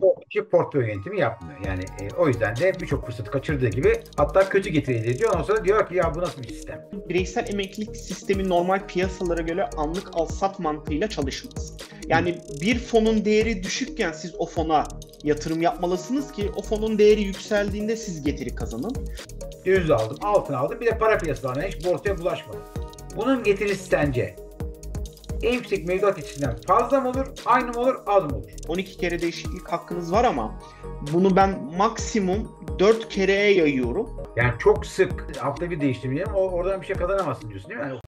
o kişi portföy yönetimi yapmıyor. Yani o yüzden de birçok fırsatı kaçırdığı gibi hatta kötü getiri elde ediyor. Ondan sonra diyor ki ya bu nasıl bir sistem? Bireysel emeklilik sistemi normal piyasalara göre anlık al-sat mantığıyla çalışmaz. Hı. Yani bir fonun değeri düşükken siz o fona yatırım yapmalısınız ki o fonun değeri yükseldiğinde siz getiri kazanın. Döviz aldım, altın aldım, bir de para piyasalarına hiç borsaya bulaşmadım. Bunun getirisi sence en yüksek mevduat içinden fazla mı olur, aynı mı olur, az mı olur? 12 kere değişiklik hakkınız var ama bunu ben maksimum 4 kereye yayıyorum. Yani çok sık hafta bir değiştirmeyelim, oradan bir şey kazanamazsın diyorsun değil mi? Yani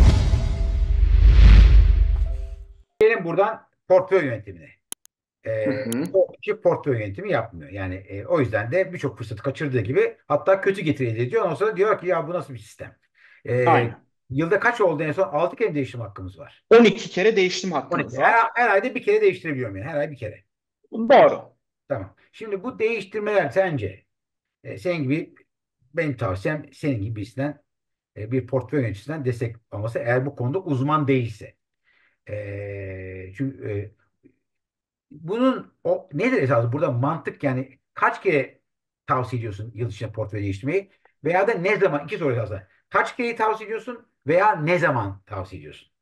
gelin buradan portföy yönetimine. Hı hı. O kişi portföy yönetimi yapmıyor. Yani o yüzden de birçok fırsatı kaçırdığı gibi hatta kötü getiri elde ediyor. Ondan sonra diyor ki ya bu nasıl bir sistem? E, Aynen. Yılda kaç oldu en son? 6 kere değişim hakkımız var. 12 kere değiştim 12. hakkınız var. Her ayda bir kere değiştirebiliyorum yani. Her ay bir kere. Doğru. Tamam. Şimdi bu değiştirmeler sence senin gibi, benim tavsiyem senin gibi birisinden, bir portföy yöneticisinden destek alması, eğer bu konuda uzman değilse. Çünkü bunun o nedir esas burada mantık, yani kaç kere tavsiye ediyorsun yıl içinde portföy değiştirmeyi veya da ne zaman, iki soru esasında. Kaç kere tavsiye ediyorsun veya ne zaman tavsiye ediyorsun?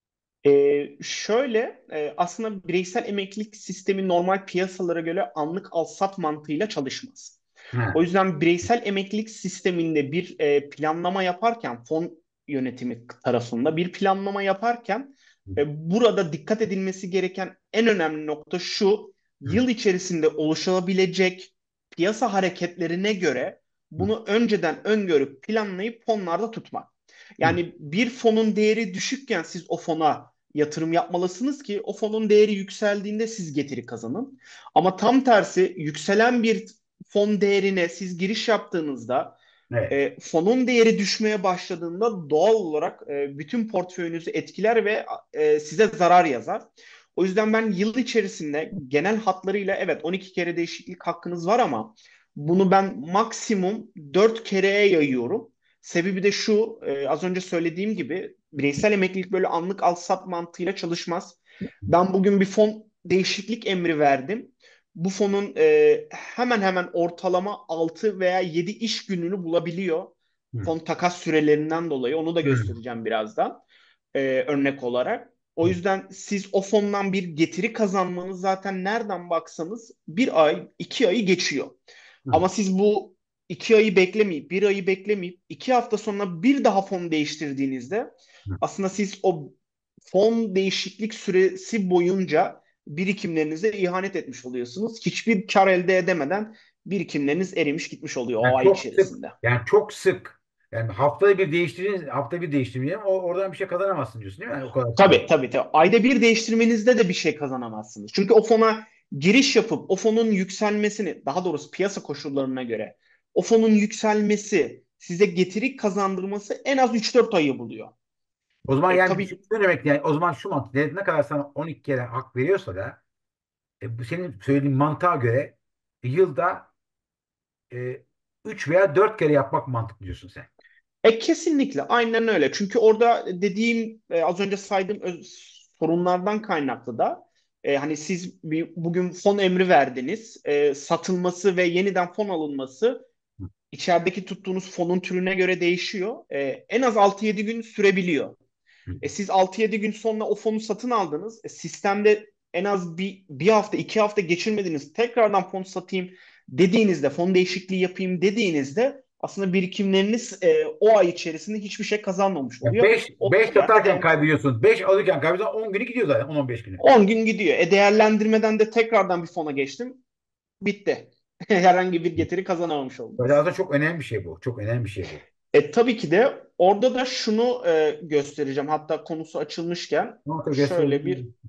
Aslında bireysel emeklilik sistemi normal piyasalara göre anlık al-sat mantığıyla çalışmaz. O Ha. yüzden bireysel emeklilik sisteminde bir planlama yaparken fon yönetimi tarafında bir planlama yaparken burada dikkat edilmesi gereken en önemli nokta şu: Hı. yıl içerisinde oluşabilecek piyasa hareketlerine göre Hı. bunu önceden öngörüp planlayıp fonlarda tutmak. Hı. Yani bir fonun değeri düşükken siz o fona yatırım yapmalısınız ki o fonun değeri yükseldiğinde siz getiri kazanın. Ama tam tersi, yükselen bir fon değerine siz giriş yaptığınızda Evet. fonun değeri düşmeye başladığında doğal olarak bütün portföyünüzü etkiler ve size zarar yazar. O yüzden ben yıl içerisinde genel hatlarıyla evet 12 kere değişiklik hakkınız var ama bunu ben maksimum 4 kereye yayıyorum. Sebebi de şu, az önce söylediğim gibi bireysel emeklilik böyle anlık al sat mantığıyla çalışmaz. Ben bugün bir fon değişiklik emri verdim. Bu fonun hemen hemen ortalama 6 veya 7 iş gününü bulabiliyor. Hı. Fon takas sürelerinden dolayı onu da Hı. göstereceğim birazdan örnek olarak. O Hı. yüzden siz o fondan bir getiri kazanmanız zaten nereden baksanız bir ay, 2 ayı geçiyor. Hı. Ama siz bu 2 ayı beklemeyip, bir ayı beklemeyip 2 hafta sonra bir daha fon değiştirdiğinizde Hı. aslında siz o fon değişiklik süresi boyunca birikimlerinize ihanet etmiş oluyorsunuz. Hiçbir kar elde edemeden birikimleriniz erimiş gitmiş oluyor Yani o ay çok sık, içerisinde. yani haftada bir değiştirin, hafta bir değiştirmeyelim, oradan bir şey kazanamazsın diyorsun değil mi? Yani o kadar kolay. Tabii tabii tabii. Ayda bir değiştirmenizde de bir şey kazanamazsınız. Çünkü o fona giriş yapıp o fonun yükselmesini, daha doğrusu piyasa koşullarına göre o fonun yükselmesi size getiri kazandırması en az 3-4 ayı buluyor. O zaman yani şu Tabii demek, yani o zaman şu mantık, devlet ne kadar sana 12 kere hak veriyorsa da bu senin söylediğin mantığa göre yılda e, 3 veya 4 kere yapmak mantıklı diyorsun sen. kesinlikle aynen öyle. Çünkü orada dediğim az önce saydığım sorunlardan kaynaklı da hani siz bugün fon emri verdiniz. Satılması ve yeniden fon alınması Hı. içerideki tuttuğunuz fonun türüne göre değişiyor. En az 6-7 gün sürebiliyor. Hı. Siz 6-7 gün sonra o fonu satın aldınız. Sistemde en az bir hafta 2 hafta geçirmediniz. Tekrardan fon satayım dediğinizde, fon değişikliği yapayım dediğinizde aslında birikimleriniz o ay içerisinde hiçbir şey kazanmamış Ya oluyor. 5 O yerde satarken kalmış oluyor. kaybediyorsun. 5 alırken kaybediyorsun. 10 günü gidiyor zaten. 10-15 günü. 10 gün gidiyor. Değerlendirmeden de tekrardan bir fona geçtim. Bitti. Herhangi bir getiri kazanamamış Böyle oldunuz. aslında çok önemli bir şey bu. Çok önemli bir şey bu. Tabii ki de orada da şunu göstereceğim. Hatta konusu açılmışken Nokta şöyle bir gösterebilirim.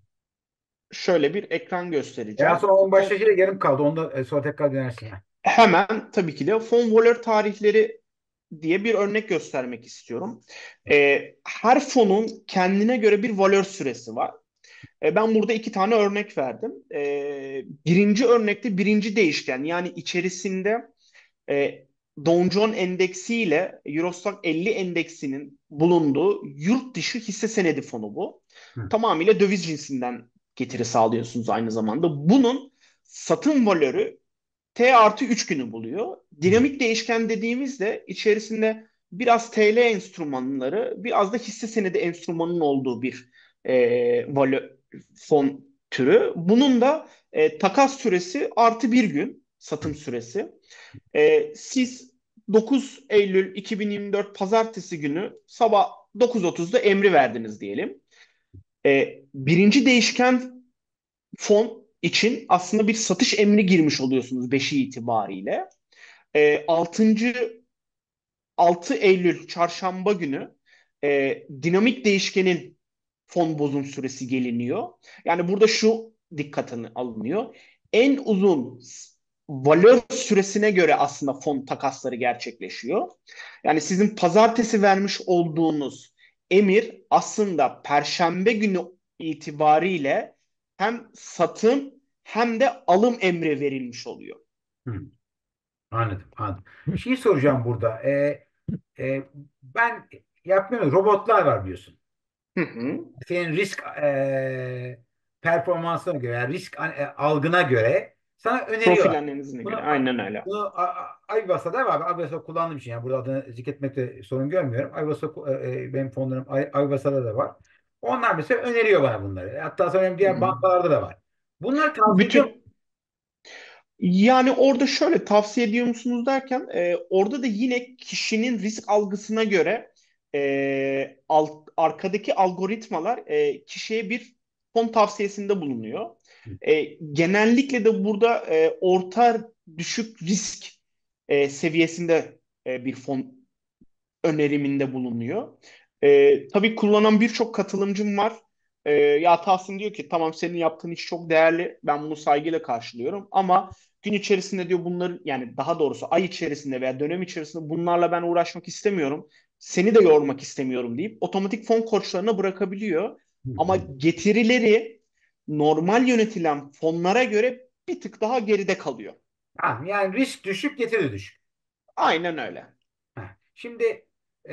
ekran En göstereceğim. son onun başta şey yarım kaldı. Onu da sonra tekrar dönersin. Ha. Hemen tabii ki de fon valör tarihleri diye bir örnek göstermek istiyorum. Her fonun kendine göre bir valör süresi var. Ben burada 2 tane örnek verdim. Birinci örnekte birinci değişken, yani içerisinde e, Dow Jones Endeksi ile Eurostoxx 50 endeksinin bulunduğu yurt dışı hisse senedi fonu bu. Hı. Tamamıyla döviz cinsinden getiri sağlıyorsunuz aynı zamanda. Bunun Satım valörü T artı 3 günü buluyor. Hı. Dinamik değişken dediğimizde içerisinde biraz TL enstrümanları, biraz da hisse senedi enstrümanının olduğu bir fon türü. Bunun da takas süresi artı bir gün satım süresi. Siz 9 Eylül 2024 Pazartesi günü sabah 9.30'da emri verdiniz diyelim. Birinci değişken fon için aslında bir satış emri girmiş oluyorsunuz 5'i itibariyle. 6. 6 Eylül çarşamba günü dinamik değişkenin fon bozum süresi geliniyor. Yani burada şu dikkatini alınıyor. En uzun valör süresine göre aslında fon takasları gerçekleşiyor. Yani sizin pazartesi vermiş olduğunuz emir aslında perşembe günü itibariyle hem satım hem de alım emri verilmiş oluyor. Hı. Anladım, anladım. Bir şey soracağım burada. Ben yapmıyorum. Robotlar var biliyorsun. Hı hı. Senin risk performansına göre, yani risk algına göre sana Profil öneriyorlar. analizine göre. Bunu, Aynen öyle. Ayvasa'da var. Ayvasa kullandığım için yani burada adını zikretmekte sorun görmüyorum. Benim fonlarım Ayvasa'da da var. Onlar mesela öneriyor bana bunları. Hatta sanırım Hı diğer hı. bankalarda da var. Bunları tavsiye ediyor musun? Bütün Yani orada şöyle tavsiye ediyor musunuz derken orada da yine kişinin risk algısına göre arkadaki algoritmalar kişiye bir fon tavsiyesinde bulunuyor. Genellikle de burada orta düşük risk seviyesinde bir fon öneriminde bulunuyor. Tabii kullanan birçok katılımcım var. Ya Tahsin diyor ki tamam senin yaptığın iş çok değerli. Ben bunu saygıyla karşılıyorum. Ama gün içerisinde diyor bunları yani daha doğrusu ay içerisinde veya dönem içerisinde bunlarla ben uğraşmak istemiyorum. Seni de yormak istemiyorum deyip otomatik fon koçlarına bırakabiliyor. Hı Ama hı. getirileri normal yönetilen fonlara göre bir tık daha geride kalıyor. Ha, yani risk düşük, getiri düşük. Aynen öyle. Ha, şimdi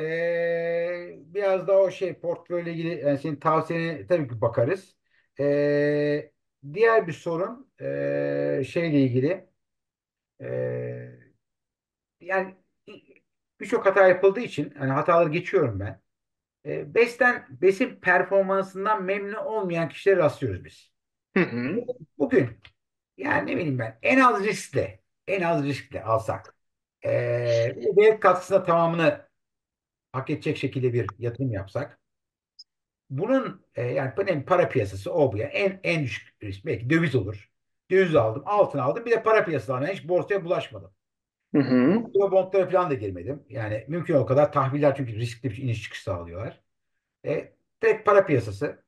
biraz da o şey portföyle ilgili yani senin tavsiyene tabii ki bakarız. Diğer bir sorun şeyle ilgili eee, yani birçok hata yapıldığı için hani hataları geçiyorum ben. Besin performansından memnun olmayan kişilere rastlıyoruz biz. Hı hı. Bugün yani ne bileyim ben en az riskle alsak devlet katkısına tamamını hak edecek şekilde bir yatırım yapsak bunun yani para piyasası o bu ya en düşük risk belki döviz olur. Döviz aldım, altın aldım, bir de para piyasası aldım. Yani hiç borsaya bulaşmadım. Hı hı. Bondlara falan da girmedim. Yani mümkün o kadar tahviller çünkü riskli bir iniş çıkış sağlıyorlar. Direkt para piyasası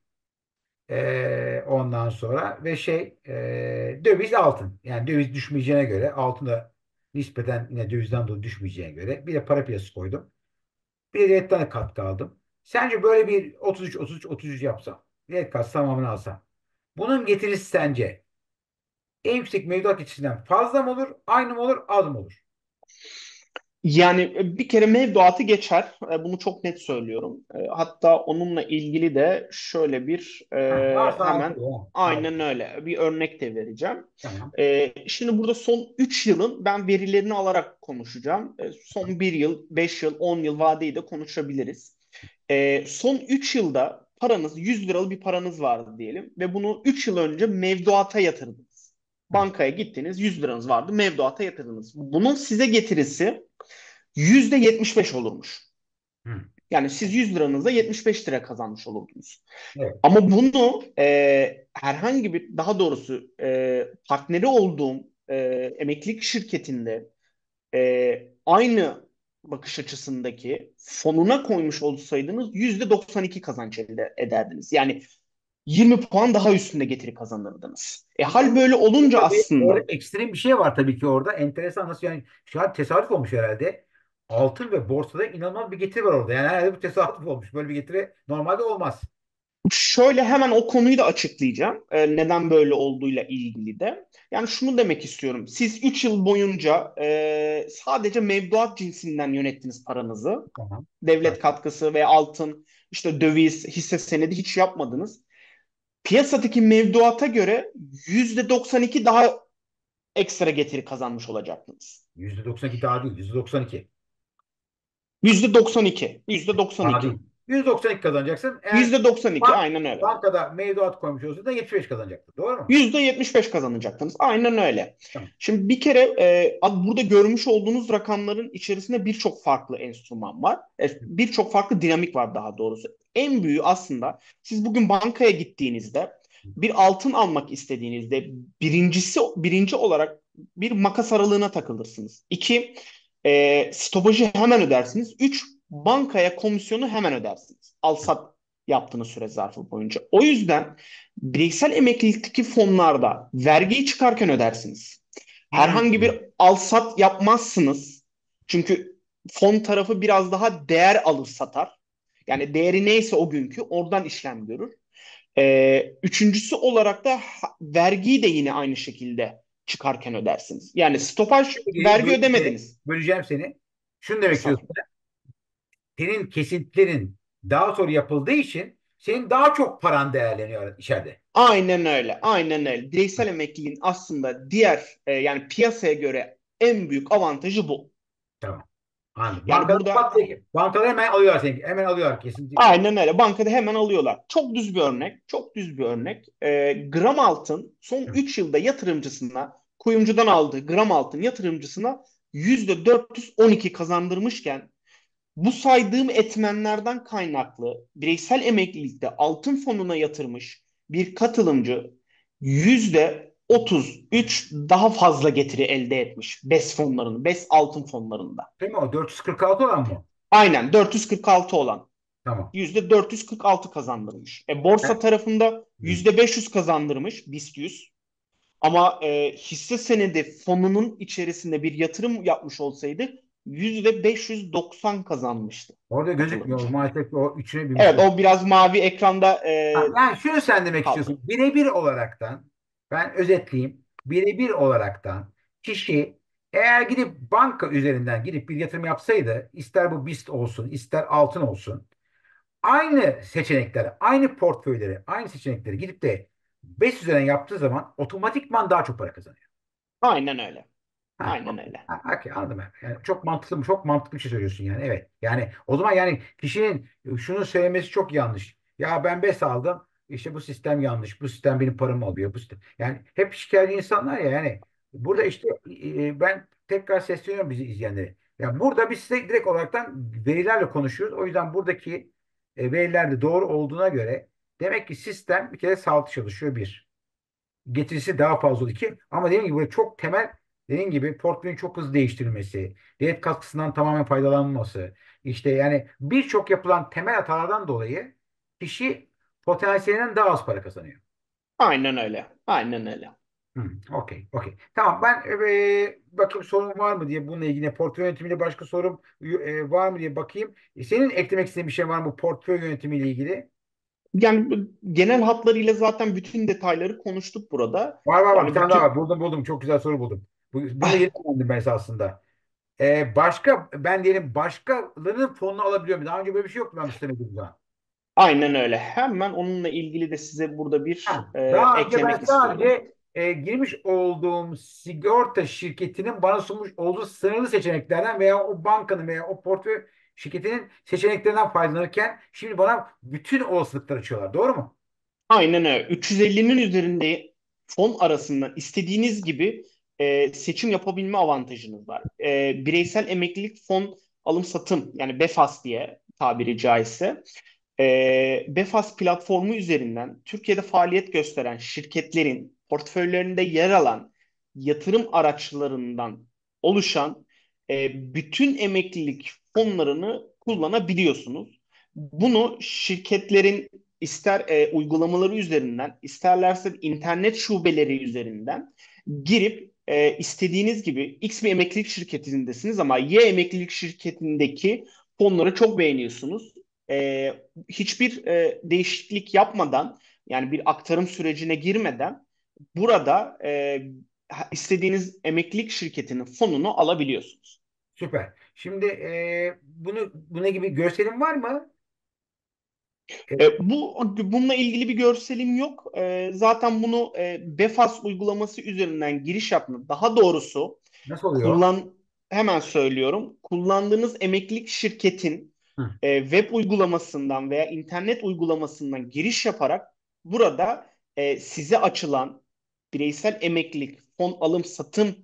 ondan sonra ve döviz altın. Yani döviz düşmeyeceğine göre altın da nispeten yine dövizden dolayı düşmeyeceğine göre bir de para piyasası koydum. Bir de devletten de katkı aldım. Sence böyle bir 33, 33, 33 yapsam, devlet katkısı tamamını alsam. Bunun getirisi sence en yüksek mevduat geçişinden fazla mı olur, aynı mı olur, az mı olur? Yani bir kere mevduatı geçer. Bunu çok net söylüyorum. Hatta onunla ilgili de şöyle bir Ha, varsa altı hemen olur. Ha. aynen öyle bir örnek de vereceğim. Tamam. Şimdi burada son 3 yılın ben verilerini alarak konuşacağım. Son bir yıl, 5 yıl, 10 yıl vadeyi de konuşabiliriz. Son 3 yılda paranız 100 liralık bir paranız vardı diyelim ve bunu 3 yıl önce mevduata yatırdınız. Hı. Bankaya gittiniz, 100 liranız vardı, mevduata yatırdınız. Bunun size getirisi %75 olurmuş. Hı. Yani siz 100 liranızda 75 lira kazanmış olurdunuz. Evet. Ama bunu herhangi bir daha doğrusu partneri olduğum emeklilik şirketinde aynı bakış açısındaki fonuna koymuş olsaydınız %92 kazanç elde ederdiniz. Yani 20 puan daha üstünde getiri kazanırdınız. Hal böyle olunca Orada aslında ekstrem bir şey var tabii ki orada. Enteresan nasıl yani şu an tesadüf olmuş herhalde. Altın ve borsada inanılmaz bir getiri var orada. Yani herhalde bu tesadüf olmuş. Böyle bir getiri normalde olmaz. şöyle hemen o konuyu da açıklayacağım. Neden böyle olduğuyla ilgili de. Yani şunu demek istiyorum. Siz 3 yıl boyunca sadece mevduat cinsinden yönettiniz paranızı. Tamam. Devlet Tamam. katkısı ve altın, işte döviz, hisse senedi hiç yapmadınız. Piyasadaki mevduata göre %92 daha ekstra getiri kazanmış olacaktınız. %92 daha değil. %92. %92. Daha %92. değil. %92 kazanacaksın. Eğer %92 bank, aynen öyle. bankada mevduat koymuş olsa da 75 kazanacaktın. Doğru mu? %75 kazanacaktınız. Aynen öyle. Tamam. Şimdi bir kere burada görmüş olduğunuz rakamların içerisinde birçok farklı enstrüman var. Birçok farklı dinamik var daha doğrusu. En büyüğü aslında siz bugün bankaya gittiğinizde bir altın almak istediğinizde birinci olarak bir makas aralığına takılırsınız. İki, stopajı hemen ödersiniz. Üç, bankaya komisyonu hemen ödersiniz. Al sat yaptığınız süre zarfı boyunca. O yüzden bireysel emeklilikteki fonlarda vergiyi çıkarken ödersiniz. Herhangi Hmm. bir al sat yapmazsınız. Çünkü fon tarafı biraz daha değer alır satar. Yani değeri neyse o günkü oradan işlem görür. Üçüncüsü olarak da vergiyi de yine aynı şekilde çıkarken ödersiniz. Yani stopaj vergi ödemediniz. Böleceğim seni. Şunu demek istiyorsun. Estağfurullah. Senin kesintilerin daha sonra yapıldığı için senin daha çok paran değerleniyor içeride. Aynen öyle. Aynen öyle. Bireysel emekliliğin aslında diğer yani piyasaya göre en büyük avantajı bu. Tamam. Anladım. Yani Bankada burada pat diye- bankada hemen alıyorlar seni. Hemen alıyorlar kesinlikle. aynen öyle. Bankada hemen alıyorlar. Çok düz bir örnek. Çok düz bir örnek. Gram altın son 3 yılda yatırımcısına kuyumcudan aldığı gram altın yatırımcısına %412 kazandırmışken bu saydığım etmenlerden kaynaklı bireysel emeklilikte altın fonuna yatırmış bir katılımcı %33 daha fazla getiri elde etmiş BES fonlarının, BES altın fonlarında. Değil mi o? 446 olan mı? Aynen 446 olan Tamam. %446 kazandırmış. Borsa tarafında %500 kazandırmış BIST 100. Ama hisse senedi fonunun içerisinde bir yatırım yapmış olsaydı %590 kazanmıştı Orada gözükmüyor. katılımcı. Maalesef o üçüne binmiş. Evet o biraz mavi ekranda Ha, yani şunu sen demek kaldı. istiyorsun. Birebir olaraktan ben özetleyeyim. Birebir olaraktan kişi eğer gidip banka üzerinden gidip bir yatırım yapsaydı ister bu BIST olsun ister altın olsun aynı seçenekleri, aynı portföyleri, aynı seçenekleri gidip de BES üzerinden yaptığı zaman otomatikman daha çok para kazanıyor. Aynen öyle. Ha, Aynen okey. öyle. Ha, okey, anladım ben. Yani çok mantıklı mı? Çok mantıklı bir şey söylüyorsun yani. Evet. Yani o zaman yani kişinin şunu söylemesi çok yanlış. Ya ben BES aldım. İşte bu sistem yanlış. Bu sistem benim paramı alıyor. Bu sistem. Yani hep şikayetçi insanlar ya yani. Burada işte ben tekrar sesleniyorum bizi izleyenlere. Yani burada biz size direkt olaraktan verilerle konuşuyoruz. O yüzden buradaki veriler de doğru olduğuna göre demek ki sistem bir kere sağlıklı çalışıyor bir getirisi daha fazla oldu ki ama dediğim gibi böyle çok temel dediğim gibi portföyün çok hızlı değiştirilmesi, devlet katkısından tamamen faydalanması, işte yani birçok yapılan temel hatalardan dolayı kişi potansiyelinden daha az para kazanıyor. Aynen öyle. Aynen öyle. Hı, okey, okey. Tamam ben bakayım sorun var mı diye bununla ilgili portföy yönetimiyle başka sorum var mı diye bakayım. Senin eklemek istediğin bir şey var mı bu portföy yönetimiyle ilgili? Yani genel hatlarıyla zaten bütün detayları konuştuk burada. Var. Bir Yani tane daha bütün var. Buldum. Çok güzel soru buldum. Bununla yeni öğrendim ben esasında. Başka ben diyelim başkalarının fonunu alabiliyor muyum? Daha önce böyle bir şey yoktu ben istemediğim zaman. aynen öyle. Hemen onunla ilgili de size burada bir Daha önce ben eklemek istiyorum. sadece girmiş olduğum sigorta şirketinin bana sunmuş olduğu sınırlı seçeneklerden veya o bankanın veya o portföy şirketinin seçeneklerinden faydalanırken şimdi bana bütün olasılıkları açıyorlar. Doğru mu? Aynen öyle. 350'nin üzerinde fon arasından istediğiniz gibi seçim yapabilme avantajınız var. Bireysel emeklilik fon alım satım yani BEFAS diye tabiri caizse. BEFAS platformu üzerinden Türkiye'de faaliyet gösteren şirketlerin portföylerinde yer alan yatırım araçlarından oluşan bütün emeklilik fonlarını kullanabiliyorsunuz. Bunu şirketlerin ister uygulamaları üzerinden, isterlerse internet şubeleri üzerinden girip istediğiniz gibi X bir emeklilik şirketindesiniz ama Y emeklilik şirketindeki fonları çok beğeniyorsunuz. Hiçbir değişiklik yapmadan yani bir aktarım sürecine girmeden burada istediğiniz emeklilik şirketinin fonunu alabiliyorsunuz. Süper. Şimdi buna gibi görselin var mı? Bununla ilgili bir görselim yok. Zaten bunu Befas uygulaması üzerinden giriş yapma. Daha doğrusu Nasıl oluyor? kullan hemen söylüyorum. Kullandığınız emeklilik şirketin Hı. web uygulamasından veya internet uygulamasından giriş yaparak burada size açılan bireysel emeklilik fon alım satım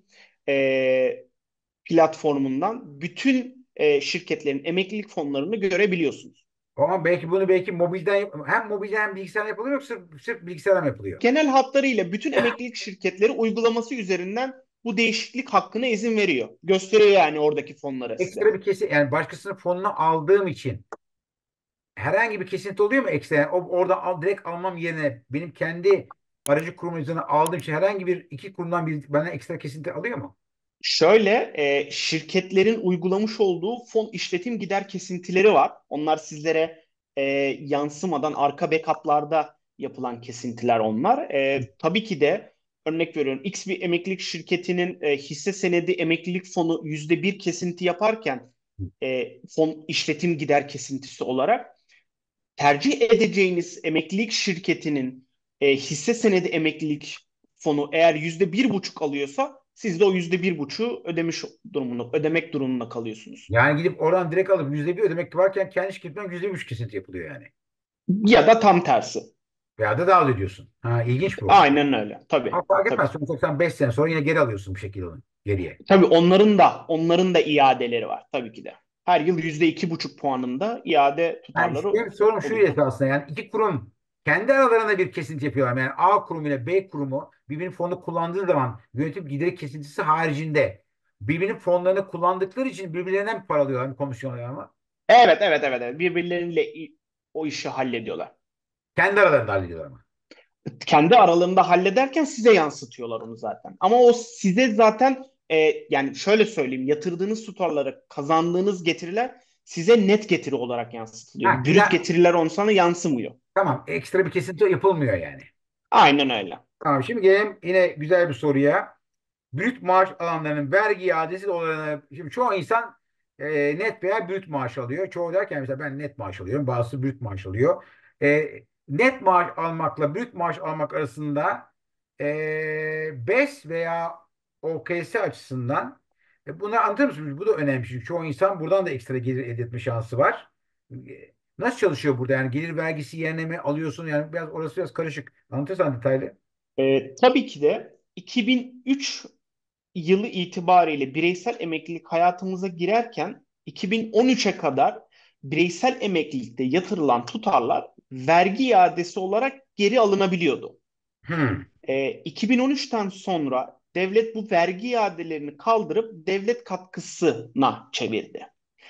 e, platformundan bütün şirketlerin emeklilik fonlarını görebiliyorsunuz. Ama belki mobilden hem mobilden hem bilgisayardan yapılıyor yoksa sırf bilgisayardan mı yapılıyor? Genel hatlarıyla bütün emeklilik şirketleri uygulaması üzerinden bu değişiklik hakkına izin veriyor. Gösteriyor yani oradaki fonları size. Ekstra bir kesin yani başkasının fonunu aldığım için herhangi bir kesinti oluyor mu ekstra? Yani oradan direkt almam yerine benim kendi aracı kurumu üzerinden aldığım için herhangi bir iki kurumdan bir bana ekstra kesinti alıyor mu? Şöyle şirketlerin uygulamış olduğu fon işletim gider kesintileri var. Onlar sizlere e, yansımadan arka backup'larda yapılan kesintiler onlar. Tabii ki de örnek veriyorum X bir emeklilik şirketinin hisse senedi emeklilik fonu %1 kesinti yaparken fon işletim gider kesintisi olarak tercih edeceğiniz emeklilik şirketinin hisse senedi emeklilik fonu eğer %1,5 alıyorsa siz de o %1,5'u ödemek durumunda kalıyorsunuz. Yani gidip oradan direkt alıp %1 ödemek varken kendi şirketimden %3 kesinti yapılıyor yani. Ya da tam tersi. Veya da daha az ödüyorsun. Ha, ilginç bu. Aynen öyle. Ama Tabii, fark tabii. etmez. Sonuçta sen 5 sene sonra yine geri alıyorsun bir şekilde onu geriye. Tabii onların da iadeleri var tabii ki de. Her yıl %2,5 puanında iade Yani tutarları benim sorum şu oluyor. esasında yani iki kurum kendi aralarında bir kesinti yapıyorlar. Yani A kurumu ile B kurumu birbirinin fonunu kullandığı zaman yönetim gideri kesintisi haricinde birbirinin fonlarını kullandıkları için birbirlerinden bir para alıyorlar, bir komisyon alıyorlar ama Evet, evet, evet, evet. Birbirleriyle o işi hallediyorlar. kendi aralarında hallediyorlar ama. Kendi aralarında hallederken size yansıtıyorlar onu zaten. Ama o size zaten yani şöyle söyleyeyim yatırdığınız tutarları kazandığınız getiriler size net getiri olarak Ha, yansıtılıyor. Brüt güzel. getiriler on sana yansımıyor. Tamam. Ekstra bir kesinti yapılmıyor yani. Aynen öyle. Tamam. Şimdi gelelim yine güzel bir soruya. Brüt maaş alanlarının vergi iadesi oranı. Şimdi çoğu insan net veya brüt maaş alıyor. Çoğu derken mesela ben net maaş alıyorum. Bazısı brüt maaş alıyor. Net maaş almakla brüt maaş almak arasında BES veya OKS açısından bunu anlatır mısınız? Bu da önemli. Çünkü çoğu insan buradan da ekstra gelir elde etme şansı var. Nasıl çalışıyor burada? Yani gelir vergisi yerine mi alıyorsun? Yani biraz orası biraz karışık. Anlatırsan detaylı. Tabii ki de 2003 yılı itibariyle bireysel emeklilik hayatımıza girerken 2013'e kadar bireysel emeklilikte yatırılan tutarlar vergi iadesi olarak geri alınabiliyordu. Hmm. 2013'ten sonra devlet bu vergi iadelerini kaldırıp devlet katkısına çevirdi.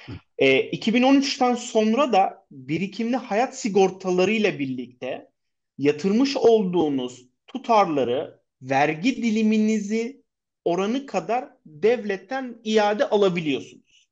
2013'ten sonra da birikimli hayat sigortaları ile birlikte yatırmış olduğunuz tutarları vergi diliminizi oranı kadar devletten iade alabiliyorsunuz.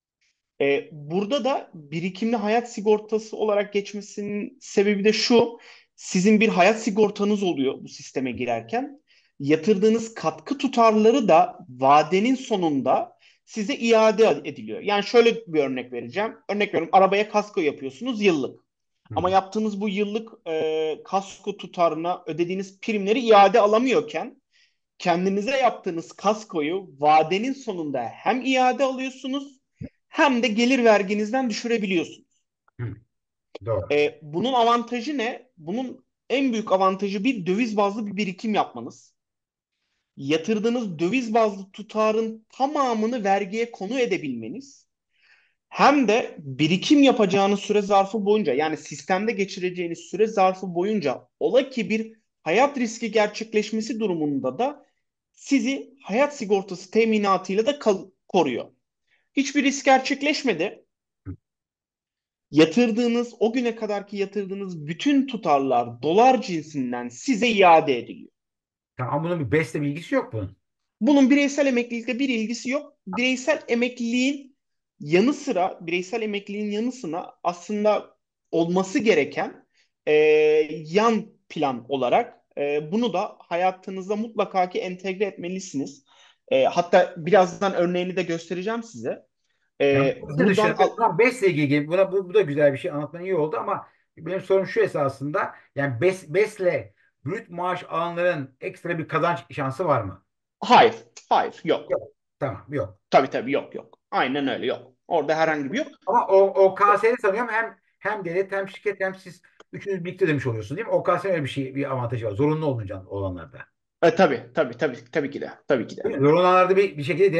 Burada da birikimli hayat sigortası olarak geçmesinin sebebi de şu. Sizin bir hayat sigortanız oluyor bu sisteme girerken. Yatırdığınız katkı tutarları da vadenin sonunda size iade ediliyor. Yani şöyle bir örnek vereceğim. Örnek veriyorum arabaya kasko yapıyorsunuz yıllık. Hı. Ama yaptığınız bu yıllık kasko tutarına ödediğiniz primleri iade alamıyorken kendinize yaptığınız kaskoyu vadenin sonunda hem iade alıyorsunuz hem de gelir verginizden düşürebiliyorsunuz. Hı. Doğru. Bunun avantajı ne? Bunun en büyük avantajı bir döviz bazlı bir birikim yapmanız. Yatırdığınız döviz bazlı tutarın tamamını vergiye konu edebilmeniz. Hem de birikim yapacağınız süre zarfı boyunca yani sistemde geçireceğiniz süre zarfı boyunca ola ki bir hayat riski gerçekleşmesi durumunda da sizi hayat sigortası teminatıyla da koruyor. Hiçbir risk gerçekleşmedi. O güne kadarki yatırdığınız bütün tutarlar dolar cinsinden size iade ediliyor. Tamam bunun bir besle bilgisi yok bunun. Bunun bireysel emeklilikle bir ilgisi yok. Bireysel emekliliğin yanı sıra aslında olması gereken e, yan plan olarak bunu da hayatınıza mutlaka ki entegre etmelisiniz. Hatta birazdan örneğini de göstereceğim size. Yani bu Buradan dışında tamam besle ilgili bu da güzel bir şey anlatman iyi oldu ama benim sorum şu esasında, yani BES'le brüt maaş alanların ekstra bir kazanç şansı var mı? Hayır, hayır, yok. Yok. Tamam, yok. Tabii tabii yok yok. Aynen öyle yok. Orada herhangi bir yok. Ama o KS'de sanıyorum hem devlet hem şirket hem siz üçünüz birlikte demiş oluyorsunuz değil mi? O KS'nin öyle bir avantajı var. Zorunlu olmayacak olanlarda. Tabii tabii tabii tabii ki de. Tabii ki de. Değil mi? Zorunlu olanlarda bir şekilde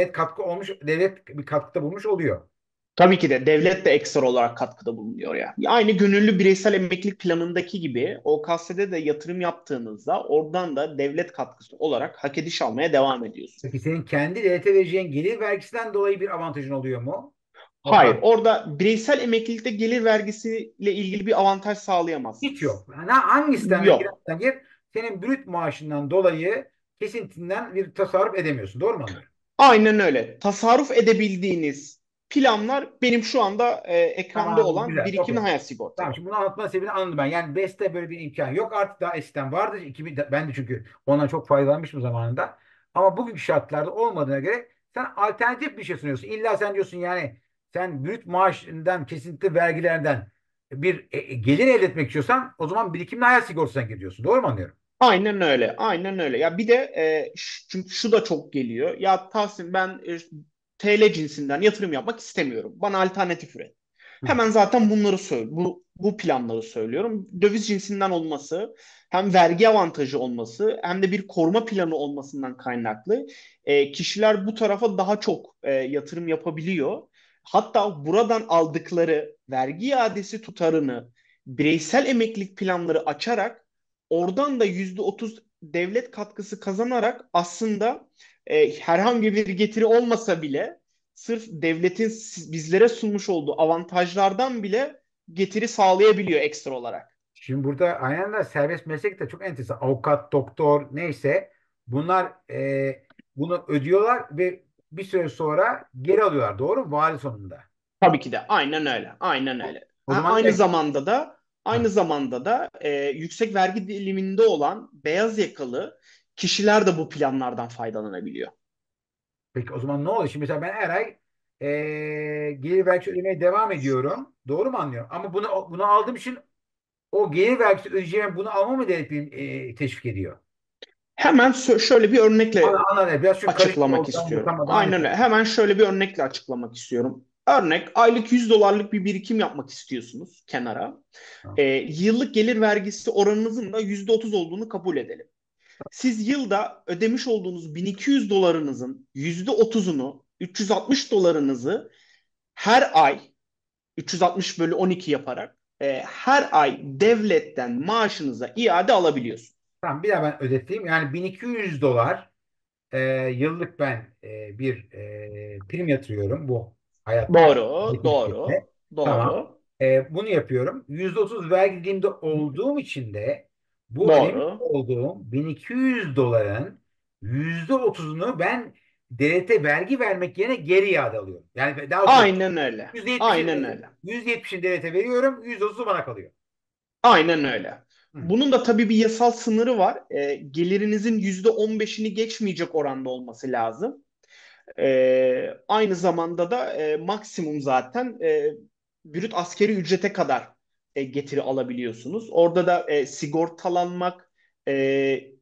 devlet bir katkıda bulmuş oluyor. Tabii ki de devlet de ekstra olarak katkıda bulunuyor ya. Aynı gönüllü bireysel emeklilik planındaki gibi OKS'de de yatırım yaptığınızda oradan da devlet katkısı olarak hak ediş almaya devam ediyorsunuz. Peki senin kendi devlete vereceğin gelir vergisinden dolayı bir avantajın oluyor mu? O Hayır, KS'de orada bireysel emeklilikte gelir vergisiyle ilgili bir avantaj hiç sağlayamazsınız. yok. Yani hangi sistemle Yok. girersen gir, senin brüt maaşından dolayı kesintinden bir tasarruf edemiyorsun. Doğru mu anlıyorum? Aynen öyle. Tasarruf edebildiğiniz planlar benim şu anda ekranda Tamam, olan güzel. birikim Okey. hayat sigortaları. Tamam, şimdi bunu anlatma sebebini anladım ben. Yani BES'te böyle bir imkan yok. Artık daha eskiden vardı. Ben de çünkü ondan çok faydalanmıştım zamanında. Ama bugünkü şartlarda olmadığına göre sen alternatif bir şey sunuyorsun. İlla sen diyorsun yani, sen brüt maaşından, kesinti vergilerden bir gelir elde etmek istiyorsan o zaman birikimli hayat sigortasına giriyorsun. Doğru mu anlıyorum? Aynen öyle. Aynen öyle. Ya bir de çünkü şu da çok geliyor. Ya Tahsin ben TL cinsinden yatırım yapmak istemiyorum. Bana alternatif üret. Hı. Hemen zaten bunları söyle. Bu planları söylüyorum. Döviz cinsinden olması, hem vergi avantajı olması, hem de bir koruma planı olmasından kaynaklı kişiler bu tarafa daha çok yatırım yapabiliyor. Hatta buradan aldıkları vergi iadesi tutarını bireysel emeklilik planları açarak oradan da %30 devlet katkısı kazanarak aslında herhangi bir getiri olmasa bile sırf devletin bizlere sunmuş olduğu avantajlardan bile getiri sağlayabiliyor ekstra olarak. Şimdi burada aynen de serbest meslek de çok enteresan. Avukat, doktor neyse bunlar bunu ödüyorlar ve bir süre sonra geri alıyorlar. Doğru mu? Vade sonunda. Tabii ki de aynen öyle. Aynen öyle. O zaman Aynı evet. zamanda da aynı Ha. zamanda da yüksek vergi diliminde olan beyaz yakalı kişiler de bu planlardan faydalanabiliyor. Peki o zaman ne oluyor? Şimdi mesela ben her ay gelir vergisi ödemeye devam ediyorum. Doğru mu anlıyorum? Ama bunu aldığım için o gelir vergisi ödeyeceğim, bunu almamı devlet beni, teşvik ediyor. Hemen şöyle bir örnekle Anladım. Biraz çünkü karışık açıklamak oldu. istiyorum. Tam Aynen öyle. anlayamadım. Hemen şöyle bir örnekle açıklamak istiyorum. Örnek aylık $100 bir birikim yapmak istiyorsunuz kenara. Yıllık gelir vergisi oranınızın da %30 olduğunu kabul edelim. Siz yılda ödemiş olduğunuz $1.200'ınızın %30'unu, $360'ınızı her ay 360 bölü 12 yaparak her ay devletten maaşınıza iade alabiliyorsunuz. Tamam, bir daha ben ödetleyeyim. Yani $1.200 yıllık ben bir prim yatırıyorum bu hayat Doğru, şirketine. doğru, Tamam. doğru, Bunu yapıyorum. %30 vergi diliminde olduğum için de bu ödemiş doğru. olduğum $1.200'ın %30'unu ben devlete vergi vermek yerine geri iade alıyorum. Yani daha doğrusu Aynen öyle. Aynen %70'ini öyle. %70'ini devlete veriyorum, %30'u bana kalıyor. Aynen öyle. Hı. Bunun da tabii bir yasal sınırı var. Gelirinizin %15'ini geçmeyecek oranda olması lazım. Aynı zamanda da maksimum zaten brüt askeri ücrete kadar getiri alabiliyorsunuz. Orada da sigortalanmak, e,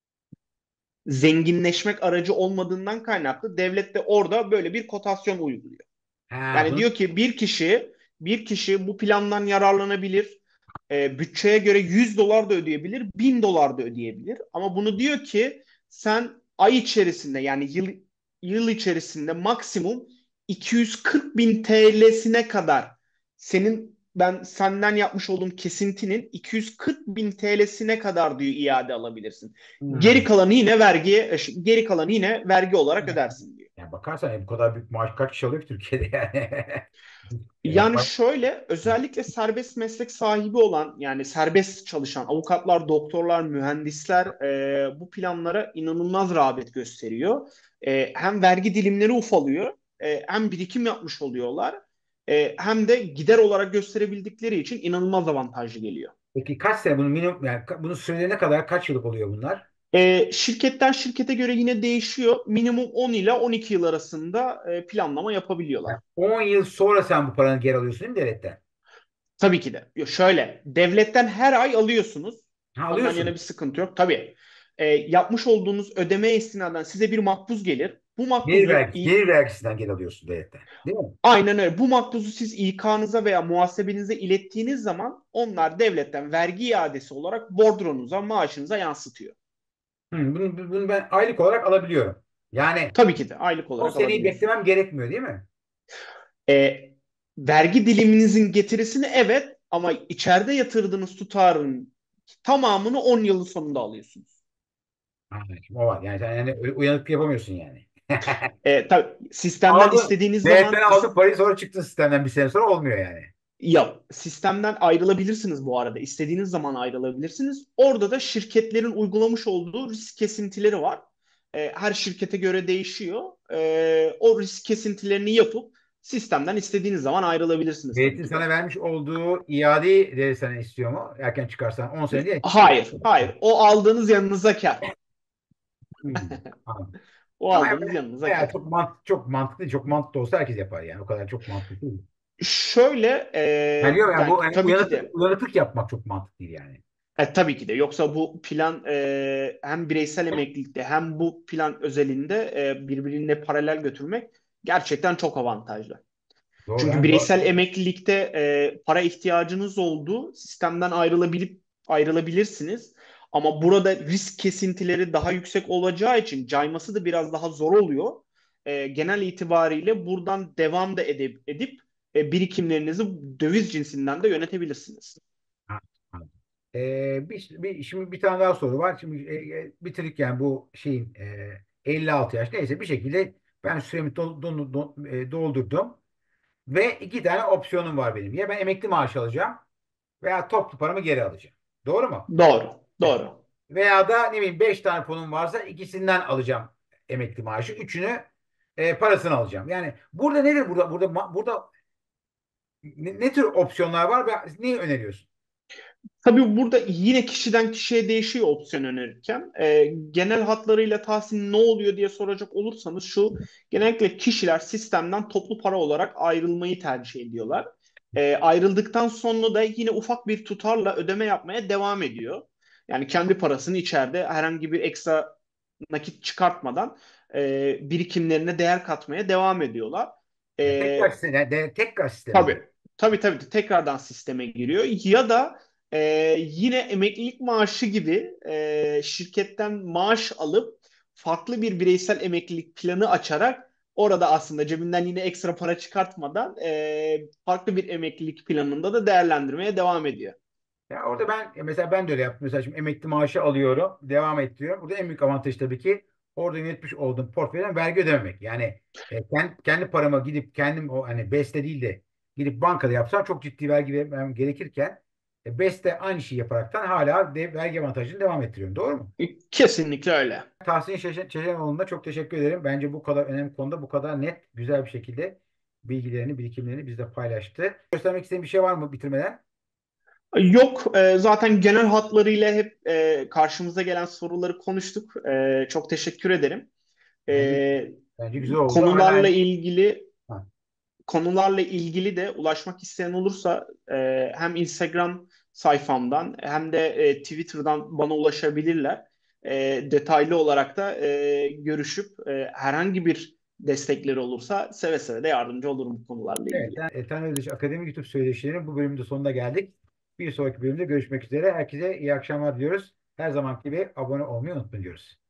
zenginleşmek aracı olmadığından kaynaklı devlet de orada böyle bir kotasyon uyguluyor. Ha, Yani diyor ki bir kişi bu plandan yararlanabilir. Bütçeye göre $100 da ödeyebilir, $1.000 da ödeyebilir. Ama bunu diyor ki sen ay içerisinde yani yıl içerisinde maksimum 240 bin TL'sine kadar ben senden yapmış olduğum kesintinin 240 bin TL'sine kadar diyor iade alabilirsin. Geri hı. kalanı yine geri kalanı yine vergi olarak ödersin diyor. Yani bakarsan bu kadar büyük maaş kaç kişi alıyor ki Türkiye'de yani. Yani Bak. şöyle özellikle serbest meslek sahibi olan yani serbest çalışan avukatlar, doktorlar, mühendisler bu planlara inanılmaz rağbet gösteriyor. Hem vergi dilimleri ufalıyor, hem birikim yapmış oluyorlar, hem de gider olarak gösterebildikleri için inanılmaz avantajlı geliyor. Peki kaç sene bunun minimum, yani bunun sürelerine kadar kaç yıllık oluyor bunlar? Şirketten şirkete göre yine değişiyor. Minimum 10 ile 12 yıl arasında planlama yapabiliyorlar. Yani 10 yıl sonra sen bu paranı geri alıyorsun değil mi devletten? Tabii ki de. Şöyle, devletten her ay alıyorsunuz. Ha, Ondan yana alıyorsun. bir sıkıntı yok. Tabii. Yapmış olduğunuz ödemeye istinaden size bir makbuz gelir. Bu Gelir makbuzu vergisi, gelir vergisinden gel alıyorsun devletten. Değil mi? aynen öyle. Bu makbuzu siz İK'nıza veya muhasebenize ilettiğiniz zaman onlar devletten vergi iadesi olarak bordronuza, maaşınıza yansıtıyor. Bunu ben aylık olarak alabiliyorum. Yani Tabii ki de aylık o olarak seneyi beklemem alabiliyorsunuz. gerekmiyor değil mi? E, Vergi diliminizin getirisini evet, ama içeride yatırdığınız tutarın tamamını 10 yılın sonunda alıyorsunuz. Ha, şimdi o var. Yani sen yani uyanık yapamıyorsun yani. Tabii sistemden Aldın. istediğiniz Devletten zaman aldın parayı, sonra çıktın sistemden bir sene sonra olmuyor yani. sistemden ayrılabilirsiniz bu arada. İstediğiniz zaman ayrılabilirsiniz. Orada da şirketlerin uygulamış olduğu risk kesintileri var. Her şirkete göre değişiyor. O risk kesintilerini yapıp sistemden istediğiniz zaman ayrılabilirsiniz tabii Devletin ki de. sana vermiş olduğu iadeyi de sana istiyor mu? Erken çıkarsan 10 sene değil. Hayır, hayır. O aldığınız yanınıza kar. Anladım. O Ama aldığınız yanınıza yani kar. çok mantıklı, çok mantıklı olsa herkes yapar yani. O kadar çok mantıklı değil. Şöyle Yani diyorum yani yani bu yani tabii ki de uyanıklık yapmak çok mantıklı değil yani. tabii ki de. Yoksa bu plan hem bireysel emeklilikte hem bu plan özelinde birbirine paralel götürmek gerçekten çok avantajlı. Doğru Çünkü yani bireysel emeklilikte para ihtiyacınız olduğu sistemden ayrılabilirsiniz. Ama burada risk kesintileri daha yüksek olacağı için cayması da biraz daha zor oluyor. Genel itibariyle buradan devam da edip birikimlerinizi döviz cinsinden de yönetebilirsiniz. Ha, anladım. Şimdi bir tane daha soru var. Şimdi bitirdik yani bu şeyin 56 yaş. Neyse bir şekilde ben süremi doldurdum. Ve iki tane opsiyonum var benim. Ya ben emekli maaşı alacağım veya toplu paramı geri alacağım. Doğru mu? Doğru, Evet. doğru. Veya da ne bileyim 5 tane fonum varsa ikisinden alacağım emekli maaşı. Üçünü parasını alacağım. Yani burada nedir burada ne tür opsiyonlar var ve neyi öneriyorsun? Tabii burada yine kişiden kişiye değişiyor opsiyon önerirken. Genel hatlarıyla tahsil ne oluyor diye soracak olursanız genellikle kişiler sistemden toplu para olarak ayrılmayı tercih ediyorlar. Ayrıldıktan sonra da yine ufak bir tutarla ödeme yapmaya devam ediyor. Yani kendi parasını içeride herhangi bir ekstra nakit çıkartmadan birikimlerine değer katmaya devam ediyorlar. Yani tekrar E, sisteme, tekrar sisteme gir. tabii tekrardan sisteme giriyor. Ya da e, yine emeklilik maaşı gibi şirketten maaş alıp farklı bir bireysel emeklilik planı açarak orada aslında cebinden yine ekstra para çıkartmadan farklı bir emeklilik planında da değerlendirmeye devam ediyor. Ya orada mesela ben de öyle yaptım. Mesela şimdi emekli maaşı alıyorum, devam ettiriyorum. Burada en büyük avantaj tabii ki orada yönetmiş olduğum portföyden vergi ödememek. Yani kendi parama gidip kendim o hani BES'te değil de gidip bankada yapsam çok ciddi vergi vermem gerekirken BES'te aynı şeyi yaparaktan hala vergi avantajını devam ettiriyorum. Doğru mu? Kesinlikle öyle. Tahsin Çeşenoğlu'na çok teşekkür ederim. Bence bu kadar önemli konuda bu kadar net, güzel bir şekilde bilgilerini, birikimlerini bizle paylaştı. Göstermek istediğin bir şey var mı bitirmeden? Yok, zaten genel hatlarıyla hep karşımıza gelen soruları konuştuk. Çok teşekkür ederim. Bence, E, bence güzel oldu. konularla Hala ilgili ha, konularla ilgili de ulaşmak isteyen olursa hem Instagram sayfamdan hem de Twitter'dan bana ulaşabilirler. Detaylı olarak da görüşüp herhangi bir destekleri olursa seve seve de yardımcı olurum bu konularla evet, ilgili. Ethem Özdeş Akademi YouTube söyleşilerinin bu bölümde sonuna geldik. Bir sonraki bölümde görüşmek üzere. Herkese iyi akşamlar diyoruz. Her zamanki gibi abone olmayı unutmayın diyoruz.